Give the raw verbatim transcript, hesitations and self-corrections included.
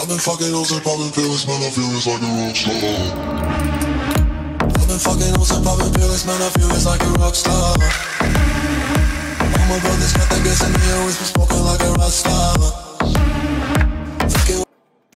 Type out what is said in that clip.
I've been fucking hoes and popping pills, man, I feel it's like a rock star. I've been fucking hoes and popping pills, man, I feel it's like a rock star. All my brothers got that gas and they always been smoking.